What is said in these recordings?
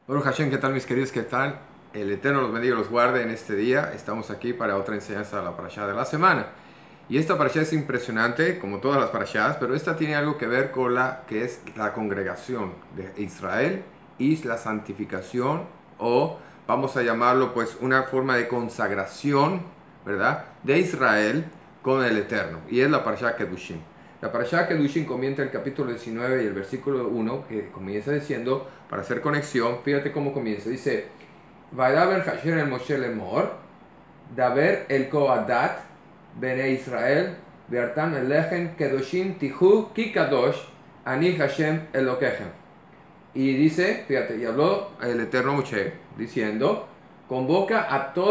Bueno, Hashem, ¿qué tal mis queridos? ¿Qué tal? El Eterno los bendiga y los guarde en este día. Estamos aquí para otra enseñanza de la parashá de la semana. Y esta parashá es impresionante, como todas las parashás, pero esta tiene algo que ver con la que es la congregación de Israel y la santificación, o vamos a llamarlo pues una forma de consagración, ¿verdad? De Israel con el Eterno. Y es la parashá Kedushim. La parashá Kedushim comienza el capítulo 19 y el versículo 1, que comienza diciendo, para hacer conexión, fíjate cómo comienza. Dice, Vaidaber Hashem el Moshe Lemor, Daber el Koadat, Bene Israel, Vertam el Lechem Kedushim Tihu Ki Kadosh, Ani Hashem Elokechem. Y dice, fíjate, y habló el Eterno Moshe, diciendo, convoca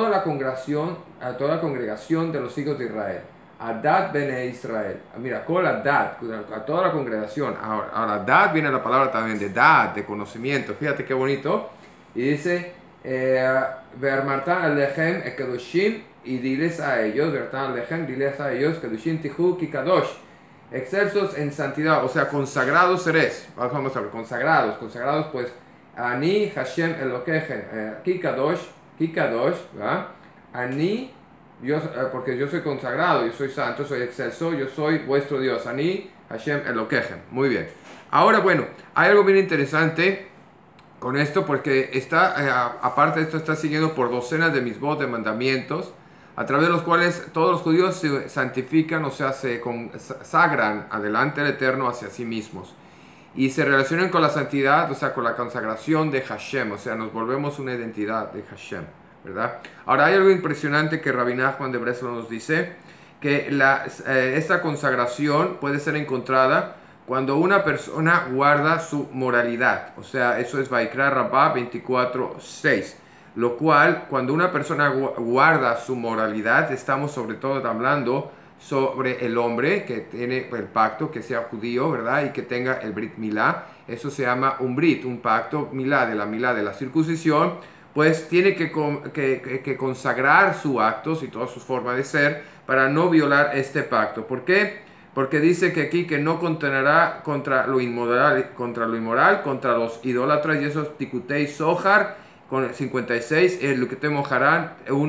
a toda la congregación de los hijos de Israel. Adad bene Israel. Mira, con la dad, a toda la congregación. Ahora, dad viene la palabra también de dad, de conocimiento. Fíjate qué bonito. Y dice, Vermartan alechem kedushim, y diles a ellos, Vermartan alechem, diles a ellos, kedushim tihu ki kadosh. Excelsos en santidad, o sea, consagrados seréis. Vamos a ver, consagrados pues, Ani Hashem Elokechem, ki kadosh, ¿verdad? Ani, yo, porque yo soy consagrado, yo soy santo, soy excelso, yo soy vuestro Dios. Ani Hashem Elokechem. Muy bien. Ahora, bueno, hay algo bien interesante con esto, porque está, aparte de esto, está siguiendo por docenas de misbot, de mandamientos, a través de los cuales todos los judíos se santifican, o sea, se consagran adelante del Eterno hacia sí mismos. Y se relacionan con la santidad, o sea, con la consagración de Hashem, o sea, nos volvemos una identidad de Hashem, ¿verdad? Ahora, hay algo impresionante que Rabbi Nachman de Breslov nos dice, que esta consagración puede ser encontrada cuando una persona guarda su moralidad. O sea, eso es Vaikra Rabbah 24:6. Lo cual, cuando una persona guarda su moralidad, estamos sobre todo hablando sobre el hombre que tiene el pacto, que sea judío, ¿verdad? Y que tenga el Brit Milá. Eso se llama un Brit, un pacto Milá de la circuncisión. Pues tiene que consagrar sus actos y todas sus formas de ser para no violar este pacto. ¿Por qué? Porque dice que aquí que no condenará contra lo inmoral, contra los idólatras, y esos tikutei sohar, con el 56, el Lukete Moharán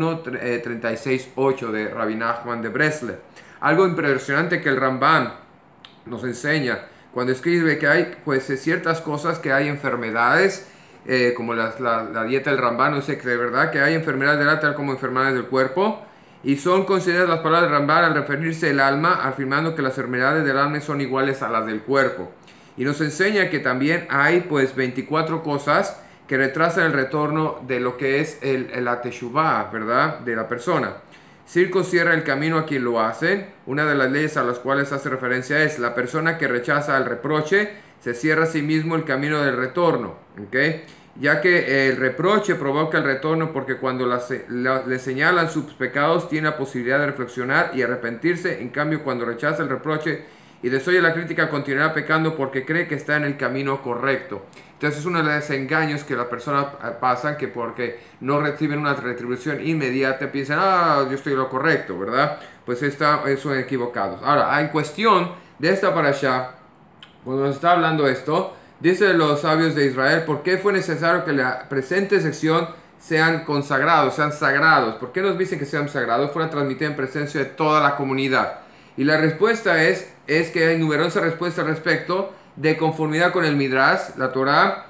1:36-8 de Rabbi Nachman de Breslev. Algo impresionante que el Rambam nos enseña cuando escribe que hay pues ciertas cosas, que hay enfermedades, como la dieta del Rambam, no sé, que de verdad que hay enfermedades del alma tal como enfermedades del cuerpo, y son consideradas las palabras del Rambam al referirse al alma, afirmando que las enfermedades del alma son iguales a las del cuerpo. Y nos enseña que también hay pues 24 cosas que retrasan el retorno de lo que es la teshuvah, ¿verdad? De la persona. Circo cierra el camino a quien lo hacen. Una de las leyes a las cuales hace referencia es la persona que rechaza el reproche, se cierra a sí mismo el camino del retorno, ¿ok? Ya que el reproche provoca el retorno, porque cuando le señalan sus pecados tiene la posibilidad de reflexionar y arrepentirse. En cambio, cuando rechaza el reproche y desoye la crítica, continuará pecando porque cree que está en el camino correcto. Entonces es uno de los engaños que la persona pasa, que porque no reciben una retribución inmediata piensan, yo estoy en lo correcto, ¿verdad? Pues son equivocados. Ahora, en cuestión de esta parashá, cuando nos está hablando esto, dice los sabios de Israel, ¿por qué fue necesario que la presente sección sean consagrados, sean sagrados? ¿Por qué nos dicen que sean sagrados? Fueron transmitidos en presencia de toda la comunidad. Y la respuesta es que hay numerosas respuestas al respecto, de conformidad con el Midrash, la Torah,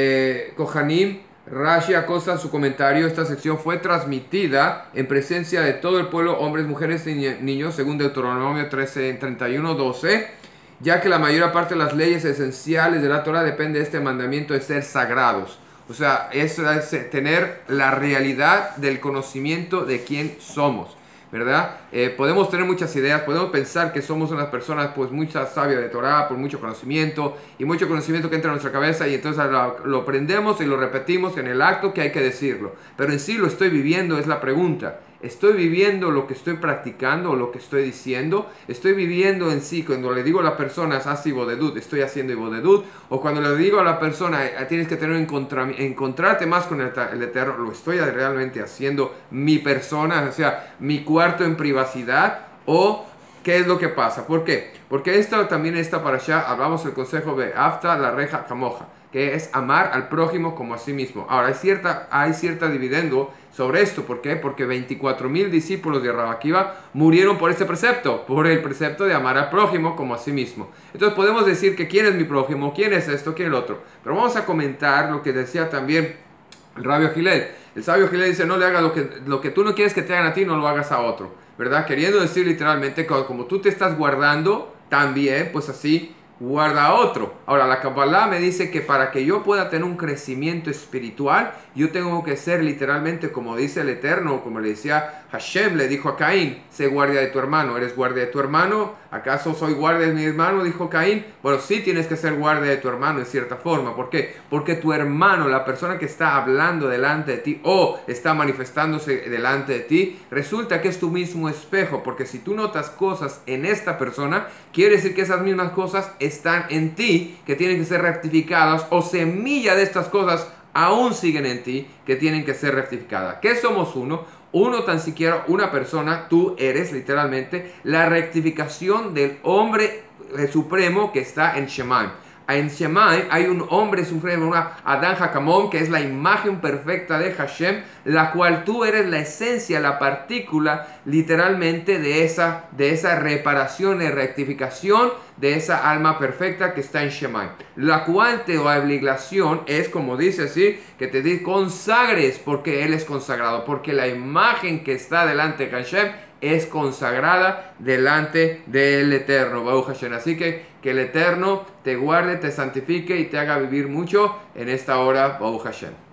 Kohanim, Rashi acosta en su comentario. Esta sección fue transmitida en presencia de todo el pueblo, hombres, mujeres y niños, según Deuteronomio 13:31-12, ya que la mayor parte de las leyes esenciales de la Torah depende de este mandamiento de ser sagrados. O sea, es tener la realidad del conocimiento de quién somos, ¿verdad? Podemos tener muchas ideas, podemos pensar que somos unas personas pues muchas sabias de Torah, por mucho conocimiento y mucho conocimiento que entra en nuestra cabeza, y entonces lo aprendemos y lo repetimos en el acto que hay que decirlo. Pero en sí lo estoy viviendo, es la pregunta. ¿Estoy viviendo lo que estoy practicando o lo que estoy diciendo? ¿Estoy viviendo en sí? Cuando le digo a la persona, haz ibodedut, ¿estoy haciendo ibodedut? O cuando le digo a la persona, tienes que tener encontrarte más con el Eterno, ¿lo estoy realmente haciendo mi persona? O sea, mi cuarto en privacidad, o ¿qué es lo que pasa? ¿Por qué? Porque también esta parasha hablamos del consejo de Afta la reja camoja, que es amar al prójimo como a sí mismo. Ahora, hay cierta dividendo sobre esto. ¿Por qué? Porque 24,000 discípulos de Rabbi Akiva murieron por este precepto, por el precepto de amar al prójimo como a sí mismo. Entonces podemos decir que quién es mi prójimo, quién es esto, quién es el otro. Pero vamos a comentar lo que decía también el sabio Gilel. El sabio Gilel dice, no le hagas lo que tú no quieres que te hagan a ti, no lo hagas a otro, ¿verdad? Queriendo decir literalmente que como tú te estás guardando, también, pues así guarda a otro. Ahora, la Kabbalah me dice que para que yo pueda tener un crecimiento espiritual, yo tengo que ser literalmente como dice el Eterno, como le decía Hashem, le dijo a Caín, sé guardia de tu hermano. ¿Eres guardia de tu hermano? ¿Acaso soy guardia de mi hermano? Dijo Caín. Bueno, sí tienes que ser guardia de tu hermano en cierta forma. ¿Por qué? Porque tu hermano, la persona que está hablando delante de ti o está manifestándose delante de ti, resulta que es tu mismo espejo. Porque si tú notas cosas en esta persona, quiere decir que esas mismas cosas están en ti, que tienen que ser rectificadas, o semilla de estas cosas aún siguen en ti, que tienen que ser rectificadas. ¿Qué somos uno? Uno, tan siquiera una persona, tú eres literalmente la rectificación del hombre supremo que está en Shemaim. En Shemaim hay un hombre supremo, una Adán Hakamon, que es la imagen perfecta de Hashem, la cual tú eres la esencia, la partícula literalmente de esa reparación y rectificación de esa alma perfecta que está en Shemaim. La cual te obligación es, como dice así, que te consagres porque Él es consagrado, porque la imagen que está delante de Hashem es consagrada delante del Eterno, Baruch Hashem. Así que el Eterno te guarde, te santifique y te haga vivir mucho en esta hora, Baruch Hashem.